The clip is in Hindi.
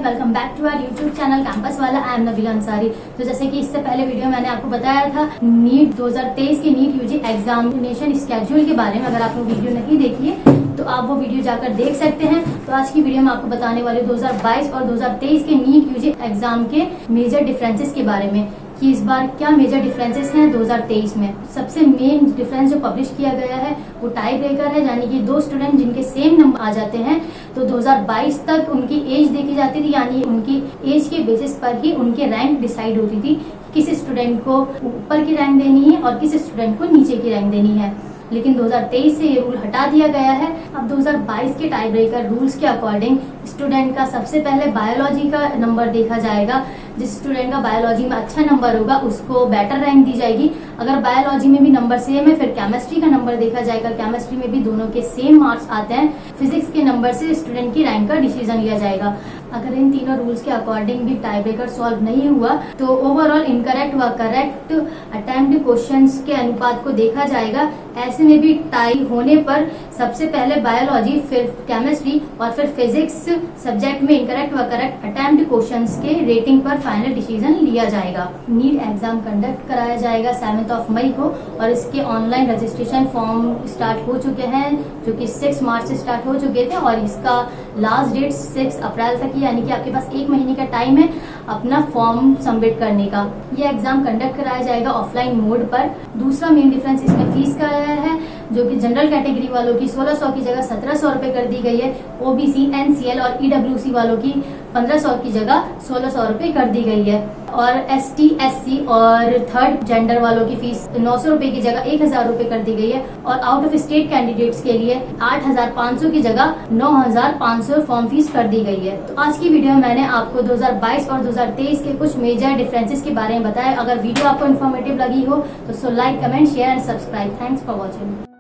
Welcome back to our YouTube channel campus वाला। I am Nabila Ansari. तो जैसे कि इससे पहले वीडियो मैंने आपको बताया था नीट 2023 की नीट यूजी एग्जामिनेशन स्केड्यूल के बारे में। अगर आप वो वीडियो नहीं देखी है तो आप वो वीडियो जाकर देख सकते हैं। तो आज की वीडियो में आपको बताने वाले 2022 और 2023 के नीट यूजी एग्जाम के मेजर डिफरेंसेस के बारे में कि इस बार क्या मेजर डिफरेंसेस हैं 2023 में। सबसे मेन डिफरेंस जो पब्लिश किया गया है वो टाई ब्रेकर है, यानी कि दो स्टूडेंट जिनके सेम नंबर आ जाते हैं तो 2022 तक उनकी एज देखी जाती थी, यानी उनकी एज के बेसिस पर ही उनके रैंक डिसाइड होती थी। किस स्टूडेंट को ऊपर की रैंक देनी है और किस स्टूडेंट को नीचे की रैंक देनी है। लेकिन 2023 से ये रूल हटा दिया गया है। अब 2022 के टाई ब्रेकर रूल्स के अकॉर्डिंग स्टूडेंट का सबसे पहले बायोलॉजी का नंबर देखा जाएगा। जिस स्टूडेंट का बायोलॉजी में अच्छा नंबर होगा उसको बेटर रैंक दी जाएगी। अगर बायोलॉजी में भी नंबर सेम है फिर केमिस्ट्री का नंबर देखा जाएगा। केमिस्ट्री में भी दोनों के सेम मार्क्स आते हैं, फिजिक्स के नंबर से स्टूडेंट की रैंक का डिसीजन लिया जाएगा। अगर इन तीनों रूल्स के अकॉर्डिंग भी टाई ब्रेकर सॉल्व नहीं हुआ तो ओवरऑल इनकरेक्ट व करेक्ट अटेम्प्ट क्वेश्चंस के अनुपात को देखा जाएगा। ऐसे में भी टाई होने पर सबसे पहले बायोलॉजी, फिर केमिस्ट्री और फिर फिजिक्स सब्जेक्ट में इनकरेक्ट व करेक्ट अटेम्प्ट क्वेश्चंस के रेटिंग पर फाइनल डिसीजन लिया जाएगा। नीट एग्जाम कंडक्ट कराया जाएगा 7 मई को और इसके ऑनलाइन रजिस्ट्रेशन फॉर्म स्टार्ट हो चुके हैं, जो कि 6 मार्च से स्टार्ट हो चुके थे और इसका लास्ट डेट 6 अप्रैल तक, यानी कि आपके पास 1 महीने का टाइम है अपना फॉर्म सबमिट करने का। ये एग्जाम कंडक्ट कराया जाएगा ऑफलाइन मोड पर। दूसरा मेन डिफरेंस इसमें फीस का है, जो कि जनरल कैटेगरी वालों की 1600 की जगह 1700 रुपए कर दी गई है। ओबीसी, एनसीएल और ईडब्ल्यूसी वालों की 1500 की जगह 1600 रुपए कर दी गई है। और एसटी, एससी और थर्ड जेंडर वालों की फीस 900 रुपए की जगह 1000 रुपए कर दी गई है। और आउट ऑफ स्टेट कैंडिडेट्स के लिए 8500 की जगह 9500 फॉर्म फीस कर दी गई है। तो आज की वीडियो में मैंने आपको 2022 और 2023 के कुछ मेजर डिफरेंसेस के बारे में बताया। अगर वीडियो आपको इन्फॉर्मेटिव लगी हो तो like, comment, share and subscribe. Thanks for watching.